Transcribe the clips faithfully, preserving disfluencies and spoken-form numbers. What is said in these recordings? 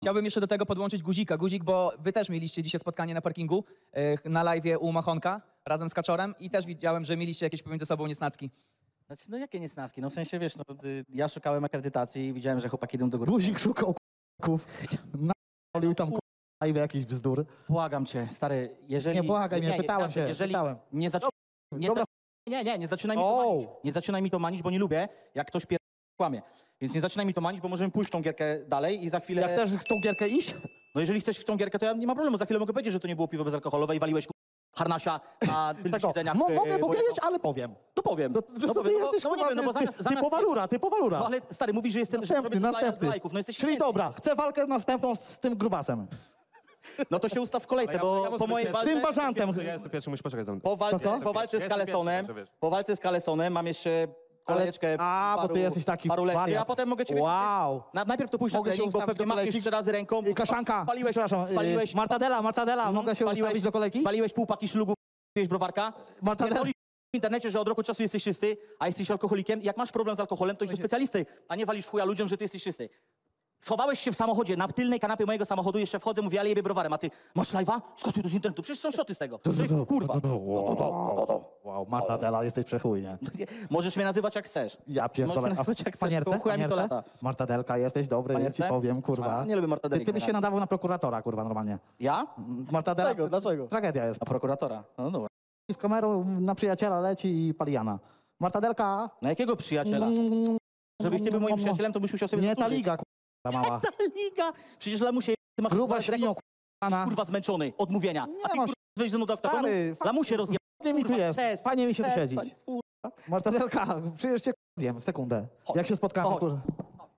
Chciałbym jeszcze do tego podłączyć Guzika. Guzik, bo wy też mieliście dzisiaj spotkanie na parkingu yy, na live'ie u Machonka razem z Kaczorem i też widziałem, że mieliście jakieś pomiędzy sobą niesnacki. Znaczy, no jakie niesnaski? No w sensie, wiesz, no, y, ja szukałem akredytacji i widziałem, że chłopaki idą do góry. Guzik szukał k***ów. Nalił tam k***a jakiś bzdur. Błagam cię, stary, jeżeli... Nie, błagaj mnie, pytałem się, Jeżeli pytałem. nie zaczynaj... Nie, Dobra. za- nie, nie, nie zaczynaj mi O! to manić. Nie zaczynaj mi to manić, bo nie lubię, jak ktoś pier... kłamie. Więc nie zaczynaj mi to manić, bo możemy pójść w tą gierkę dalej i za chwilę... Jak chcesz w tą gierkę iść? No jeżeli chcesz w tą gierkę, to ja nie ma problemu. Za chwilę mogę powiedzieć, że to nie było piwo bezalkoholowe i waliłeś harnasia na tylnych Tego. siedzeniach. Mo e, mogę bo- powiedzieć, ale powiem. To powiem. To, to, no to powiem, ty no, jesteś, no, no nie kurwa, wiem, no bo ty, zamiast... ty, zamiast typowa rura, typowa rura. No ale stary, mówisz, że jestem... Następny, że następny. lajków. No jesteś Czyli świetny. dobra, chcę walkę następną z tym grubasem. No to się ustaw w kolejce, bo po mojej Z walce... tym bażantem. Ja jestem pierwszy, musisz poczekać za mną. Po walce, co? po walce z Jestem Kalesonem, pierwszy, wiesz. po walce z Kalesonem mam jeszcze kolejeczkę A, bo paru, ty jesteś taki paru lekcji, wariat. a potem mogę cię... Wow. Na, najpierw to pójść na Mogę się trening, bo ustawić pewnie do masz kolejki? trzy razy ręką. I Kaszanka, Spaliłeś, przepraszam, spaliłeś, yy, Martadela, Martadela, Mhm. mogę się spaliłeś- ustawić do kolejki? Spaliłeś pół paki szlugów, piłeś browarka. Martadela. Pierdolisz w internecie, że od roku czasu jesteś czysty, a jesteś alkoholikiem. Jak masz problem z alkoholem, to idź do specjalisty, a nie walisz w chuja ludziom, że ty jesteś czysty. Schowałeś się w samochodzie, na tylnej kanapie mojego samochodu, jeszcze wchodzę, mówię, ale jebie browarem, a ty masz live'a? Skasuj to z internetu, przecież są szoty z tego. To jest, kurwa. Wow, Martadela, jesteś przechuj, nie? Możesz mnie nazywać jak chcesz. Ja pierdolę. Możesz A nazywać jak w chcesz, panierce? to chuja mi to Panierce? lata. Martadelka, jesteś dobry, ja ci Panierce? powiem, kurwa. A, nie lubię mortadeli. Ty, ty byś się nadawał na prokuratora, kurwa, normalnie. Ja? Martadela, Dlaczego? Dlaczego? tragedia jest. Na prokuratora. No dobra. Z kamerą na przyjaciela leci i palijana. Martadelka... Na jakiego przyjaciela? Mm, Żebyś ty był moim przyjacielem, to byś musiał sobie Nie ta zasłużyć. liga, kurwa, mała. Ta liga! Przecież Lamusie, ty masz Gruba kurwa, świnio, kurwa. kurwa zmęczony od mówienia. Nie A ty masz- kurwa weź ze mną do oktagonu? Stary, Lamusie rozjeb... Fajnie mi tu Kurwa, jest, przestań, fajnie mi się tu przestań, siedzieć. Martadelka, przyjedziesz cię zjem w sekundę. Chodź. Jak się spotkamy, Chodź. kurwa.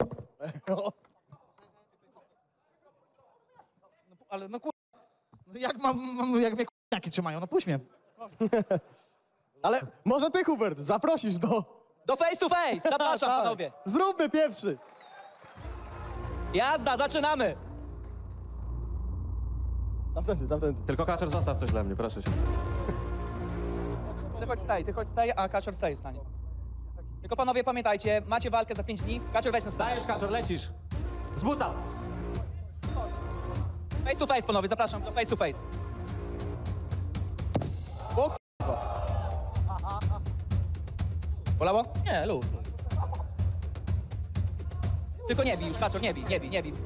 No, ale no kurwa, no jak mam, mam jak mnie kurniaki trzymają, no puść mnie. Ale może ty, Hubert, zaprosisz do... Do face to face! Zapraszam, Tak. panowie! Zróbmy pierwszy. Jazda, zaczynamy! Tamtędy, tamtędy. Tylko Kaczor, zostaw coś dla mnie, proszę cię. Ty chodź staj, ty chodź staj, a Kaczor staje stanie. Tylko panowie pamiętajcie, macie walkę za pięć dni. Kaczor weź na stanie. Dajesz, Kaczor, lecisz. Z buta. Face to face, panowie, zapraszam do face to face. O, Bolało? Nie, luz. Tylko nie bij już, Kaczor, nie bij, nie bij, nie bij.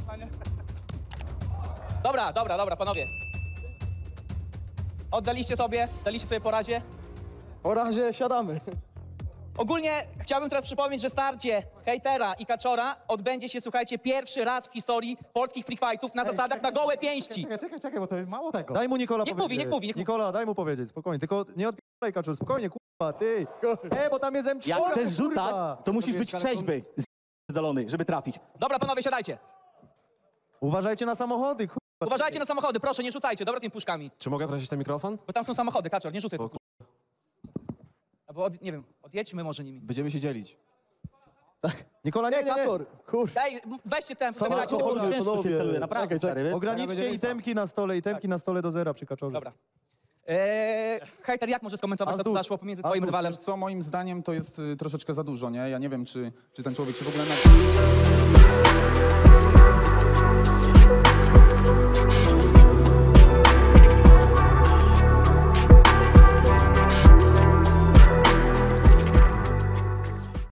Dobra, dobra, dobra, panowie. Oddaliście sobie, daliście sobie po razie. po razie siadamy. Ogólnie chciałbym teraz przypomnieć, że starcie hejtera i Kaczora odbędzie się, słuchajcie, pierwszy raz w historii polskich free fightów na zasadach na gołe pięści. Czekaj, czekaj, czekaj, bo to jest mało tego. Daj mu Nikola Niech powiedzieć. mówi, niech mówi, niech mówi. Nikola, daj mu powiedzieć, spokojnie, tylko nie odpieraj, Kaczor, spokojnie, kurwa, ty. E, bo tam jest M cztery, Jak chcesz rzucać, kurwa. to musisz być Wiesz, ale to- trzeźwy, z***dolony, żeby trafić. Dobra, panowie, siadajcie. Uważajcie na samochody, kurwa. Uważajcie na samochody, proszę, nie rzucajcie, dobra, tymi puszkami. Czy mogę prosić ten mikrofon? Bo tam są samochody, Kaczor, nie rzucaj O, tych puszek. Albo, od, nie wiem, odjedźmy może nimi. Będziemy się dzielić. Tak. Nikola, nie, nie, nie. Kaczor, kur... Daj, m- weźcie tempo, Samochody, zabierajcie te puszki. Ciężko się panowie. celuje, naprawdę, Czekaj, czekaj. stary, wiesz? Ograniczcie itemki na stole, itemki na stole do zera przy Kaczorze. Dobra. Eee, hejter, jak możesz skomentować, co tu Azdut. zaszło pomiędzy Azdut. twoim rywalem? Co moim zdaniem to jest y, troszeczkę za dużo, nie? Ja nie wiem, czy, czy ten człowiek się w ogóle... Na...